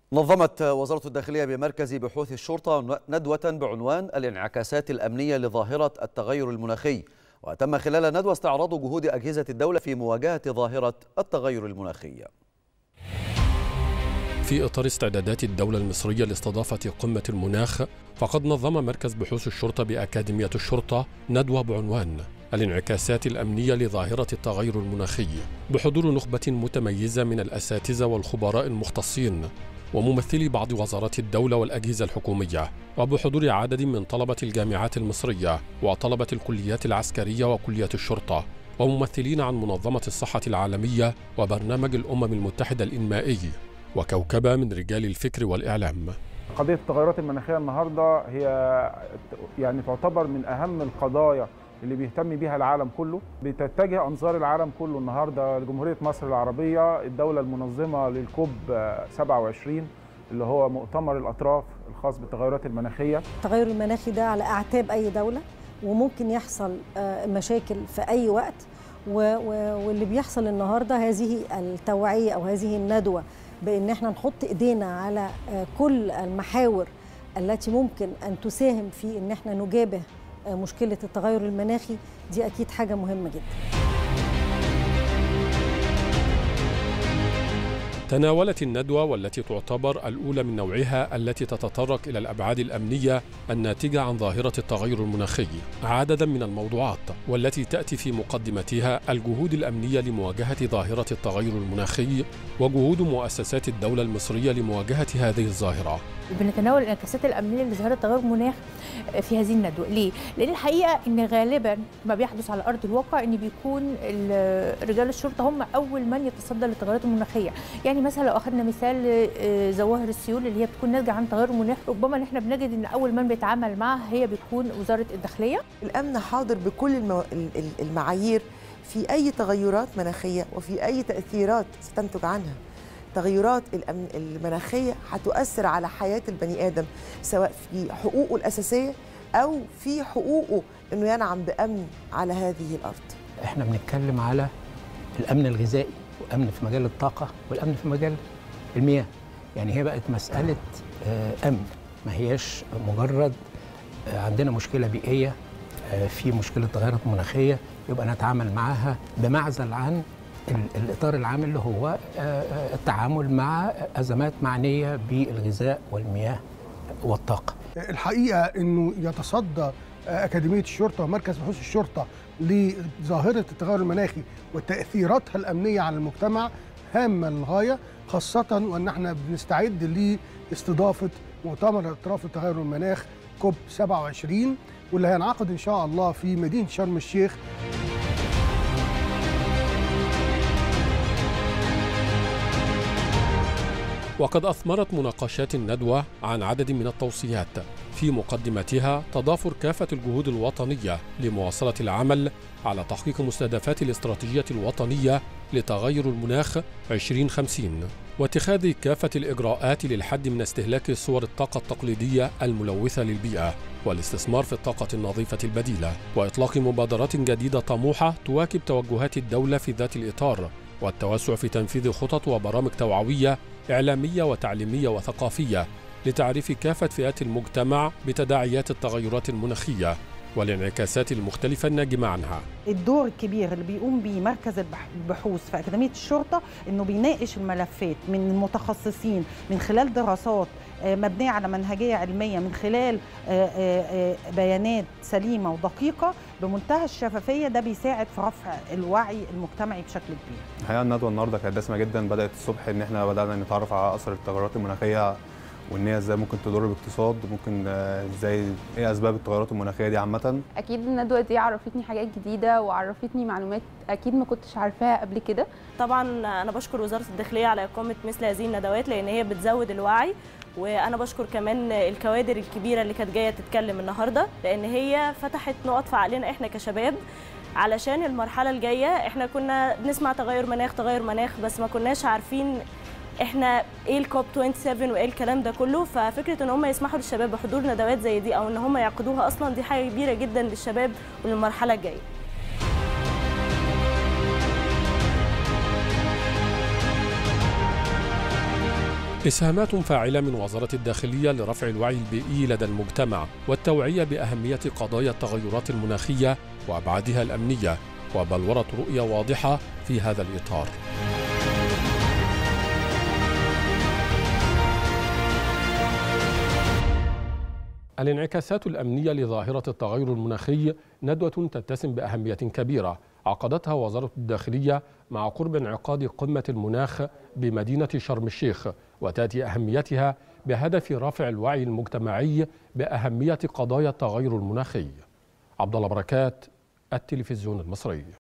نظمت وزارة الداخلية بمركز بحوث الشرطة ندوة بعنوان الانعكاسات الأمنية لظاهرة التغير المناخي، وتم خلال الندوة استعراض جهود أجهزة الدولة في مواجهة ظاهرة التغير المناخي. في إطار استعدادات الدولة المصرية لاستضافة قمة المناخ، فقد نظم مركز بحوث الشرطة بأكاديمية الشرطة ندوة بعنوان الانعكاسات الأمنية لظاهرة التغير المناخي، بحضور نخبة متميزة من الأساتذة والخبراء المختصين وممثلي بعض وزارات الدولة والأجهزة الحكومية، وبحضور عدد من طلبة الجامعات المصرية وطلبة الكليات العسكرية وكلية الشرطة، وممثلين عن منظمة الصحة العالمية وبرنامج الأمم المتحدة الإنمائي، وكوكبة من رجال الفكر والإعلام. قضية التغيرات المناخية النهاردة هي يعني تعتبر من أهم القضايا اللي بيهتم بيها العالم كله. بتتجه أنظار العالم كله النهاردة لجمهورية مصر العربية، الدولة المنظمة للكوب 27 اللي هو مؤتمر الأطراف الخاص بالتغيرات المناخية. التغير المناخي ده على أعتاب أي دولة، وممكن يحصل مشاكل في أي وقت، واللي بيحصل النهاردة هذه التوعية أو هذه الندوة بأن احنا نحط إيدينا على كل المحاور التي ممكن أن تساهم في أن احنا نجابه مشكلة التغير المناخي، دي أكيد حاجة مهمة جدا. تناولت الندوة، والتي تعتبر الأولى من نوعها التي تتطرق إلى الأبعاد الأمنية الناتجة عن ظاهرة التغير المناخي، عددا من الموضوعات، والتي تأتي في مقدمتها الجهود الأمنية لمواجهة ظاهرة التغير المناخي وجهود مؤسسات الدولة المصرية لمواجهة هذه الظاهرة. بنتناول الانعكاسات الامنيه لظاهره تغير المناخ في هذه الندوه. ليه؟ لان الحقيقه ان غالبا ما بيحدث على ارض الواقع ان بيكون رجال الشرطه هم اول من يتصدى للتغيرات المناخيه. يعني مثلا لو اخذنا مثال ظواهر السيول اللي هي بتكون ناتجه عن تغير المناخ، ربما احنا بنجد ان اول من بيتعامل معها هي بتكون وزاره الداخليه. الامن حاضر بكل المعايير في اي تغيرات مناخيه وفي اي تاثيرات ستنتج عنها. التغيرات المناخية هتؤثر على حياة البني آدم، سواء في حقوقه الأساسية أو في حقوقه أنه ينعم بأمن على هذه الأرض. احنا بنتكلم على الأمن الغذائي وأمن في مجال الطاقة والأمن في مجال المياه. يعني هي بقت مسألة أمن، ما هياش مجرد عندنا مشكلة بيئية في مشكلة تغيرات مناخية يبقى نتعامل معها بمعزل عن الإطار العام اللي هو التعامل مع أزمات معنية بالغذاء والمياه والطاقة. الحقيقة أنه يتصدى أكاديمية الشرطة ومركز بحوث الشرطة لظاهرة التغير المناخي وتأثيراتها الأمنية على المجتمع هامة للغاية، خاصة وأن احنا بنستعد لاستضافة مؤتمر اطراف التغير المناخ كوب 27 واللي هينعقد إن شاء الله في مدينة شرم الشيخ. وقد أثمرت مناقشات الندوة عن عدد من التوصيات، في مقدمتها تضافر كافة الجهود الوطنية لمواصلة العمل على تحقيق مستهدفات الاستراتيجية الوطنية لتغير المناخ 2050، واتخاذ كافة الإجراءات للحد من استهلاك صور الطاقة التقليدية الملوثة للبيئة، والاستثمار في الطاقة النظيفة البديلة، وإطلاق مبادرات جديدة طموحة تواكب توجهات الدولة في ذات الإطار، والتوسع في تنفيذ خطط وبرامج توعوية إعلامية وتعليمية وثقافية لتعريف كافة فئات المجتمع بتداعيات التغيرات المناخية والانعكاسات المختلفة الناجمة عنها. الدور الكبير اللي بيقوم بيه مركز البحوث في أكاديمية الشرطة إنه بيناقش الملفات من المتخصصين من خلال دراسات مبنية على منهجية علمية، من خلال بيانات سليمة ودقيقة بمنتهى الشفافية. ده بيساعد في رفع الوعي المجتمعي بشكل كبير. الحقيقة الندوة النهاردة كانت دسمة جدا، بدأت الصبح إن احنا بدأنا نتعرف على أثر التغيرات المناخية وان هي ازاي ممكن تضر بالاقتصاد، ممكن ازاي ايه اسباب التغيرات المناخيه دي عامه. اكيد الندوه دي عرفتني حاجات جديده وعرفتني معلومات اكيد ما كنتش عارفاها قبل كده. طبعا انا بشكر وزاره الداخليه على اقامه مثل هذه الندوات لان هي بتزود الوعي، وانا بشكر كمان الكوادر الكبيره اللي كانت جايه تتكلم النهارده لان هي فتحت نقط في عقلنا احنا كشباب علشان المرحله الجايه. احنا كنا بنسمع تغير مناخ بس ما كناش عارفين احنا ايه الكوب 27 وايه الكلام ده كله. ففكره ان هم يسمحوا للشباب بحضور ندوات زي دي او ان هم يعقدوها اصلا دي حاجه كبيره جدا للشباب وللمرحله الجايه. إسهامات فاعلة من وزارة الداخلية لرفع الوعي البيئي لدى المجتمع والتوعية بأهمية قضايا التغيرات المناخية وأبعادها الأمنية، وبلورة رؤية واضحة في هذا الإطار. الانعكاسات الأمنية لظاهرة التغير المناخي ندوة تتسم بأهمية كبيرة عقدتها وزارة الداخلية مع قرب انعقاد قمة المناخ بمدينة شرم الشيخ، وتأتي أهميتها بهدف رفع الوعي المجتمعي بأهمية قضايا التغير المناخي. عبد الله بركات، التلفزيون المصري.